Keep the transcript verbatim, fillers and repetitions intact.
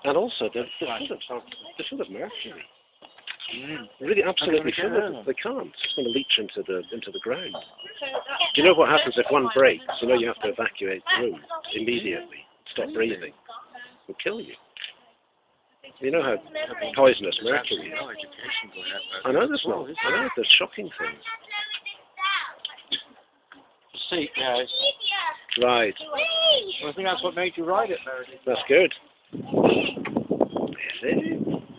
And also, they're, they're, full of, they're full of mercury. Mm. Really, absolutely full of it. They can't. It's going to leach into the into the ground. Do you know what happens if one breaks? You know you have to evacuate the room immediately. Stop breathing. It will kill you. You know how poisonous mercury is. I know there's not. I know there's shocking things. Seat, guys. Right. Well, I think that's what made you ride it, Meredith. That's good. Is it?